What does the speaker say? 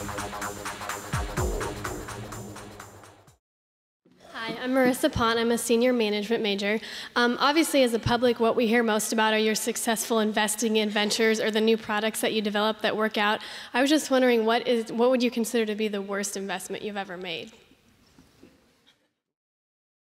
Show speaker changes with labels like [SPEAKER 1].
[SPEAKER 1] Hi, I'm Marissa Pont. I'm a senior management major. Obviously, as a public, what we hear most about are your successful investing in ventures or the new products that you develop that work out. I was just wondering, what would you consider to be the worst investment you've ever made?